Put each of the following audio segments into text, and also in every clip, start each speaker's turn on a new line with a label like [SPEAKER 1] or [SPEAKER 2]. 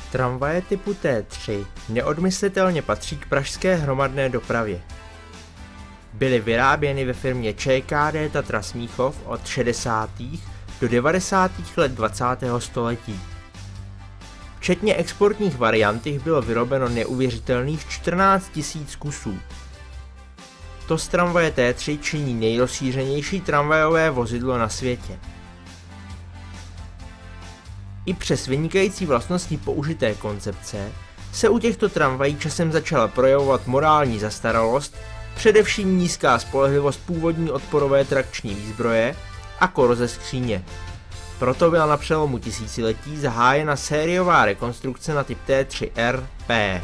[SPEAKER 1] Tramvaje typu T3 neodmyslitelně patří k pražské hromadné dopravě. Byly vyráběny ve firmě ČKD Tatra Smíchov od 60. do 90. let 20. století. Včetně exportních variant jich bylo vyrobeno neuvěřitelných 14 000 kusů. To z tramvaje T3 činí nejrozšířenější tramvajové vozidlo na světě. I přes vynikající vlastnosti použité koncepce se u těchto tramvají časem začala projevovat morální zastaralost, především nízká spolehlivost původní odporové trakční výzbroje a koroze skříně. Proto byla na přelomu tisíciletí zahájena sériová rekonstrukce na typ T3RP.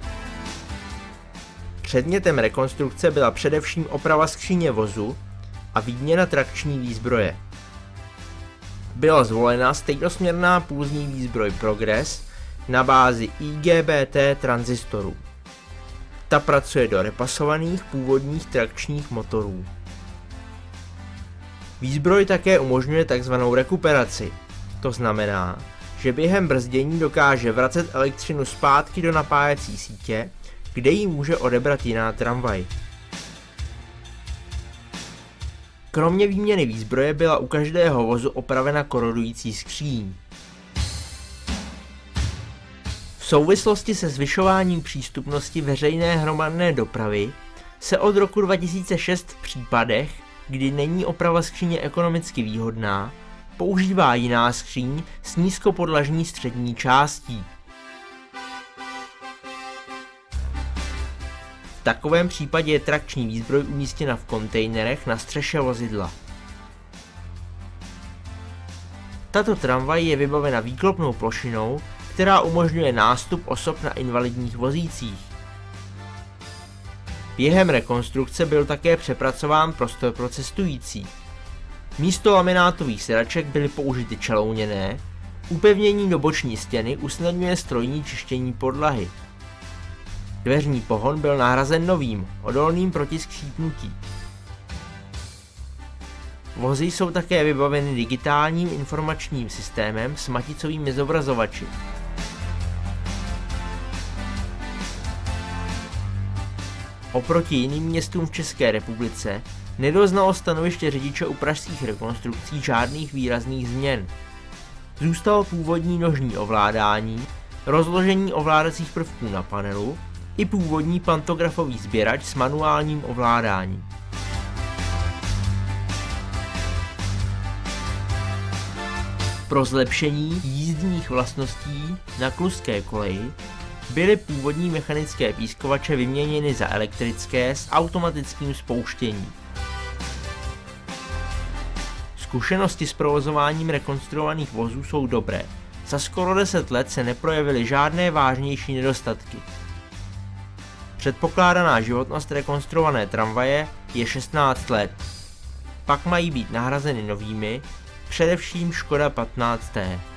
[SPEAKER 1] Předmětem rekonstrukce byla především oprava skříně vozu a výměna trakční výzbroje. Byla zvolena stejnosměrná pulzní výzbroj Progress na bázi IGBT tranzistorů. Ta pracuje do repasovaných původních trakčních motorů. Výzbroj také umožňuje tzv. Rekuperaci. To znamená, že během brzdění dokáže vracet elektřinu zpátky do napájecí sítě, kde ji může odebrat jiná tramvaj. Kromě výměny výzbroje byla u každého vozu opravena korodující skříň. V souvislosti se zvyšováním přístupnosti veřejné hromadné dopravy se od roku 2006 v případech, kdy není oprava skříně ekonomicky výhodná, používá jiná skříň s nízkopodlažní střední částí. V takovém případě je trakční výzbroj umístěna v kontejnerech na střeše vozidla. Tato tramvaj je vybavena výklopnou plošinou, která umožňuje nástup osob na invalidních vozících. Během rekonstrukce byl také přepracován prostor pro cestující. Místo laminátových sedaček byly použity čelouněné, upevnění do boční stěny usnadňuje strojní čištění podlahy. Dveřní pohon byl nahrazen novým, odolným proti skřípnutí. Vozy jsou také vybaveny digitálním informačním systémem s maticovými zobrazovači. Oproti jiným městům v České republice nedoznalo stanoviště řidiče u pražských rekonstrukcí žádných výrazných změn. Zůstalo původní nožní ovládání, rozložení ovládacích prvků na panelu i původní pantografový sběrač s manuálním ovládáním. Pro zlepšení jízdních vlastností na kluské koleji byly původní mechanické pískovače vyměněny za elektrické s automatickým spouštěním. Zkušenosti s provozováním rekonstruovaných vozů jsou dobré. Za skoro 10 let se neprojevily žádné vážnější nedostatky. Předpokládaná životnost rekonstruované tramvaje je 16 let. Pak mají být nahrazeny novými, především Škoda 15T.